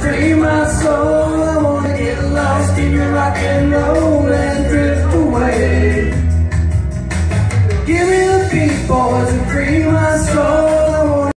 free my soul. I wanna get lost in your rock and roll and drift away. Give me the beat, boys, and free my soul.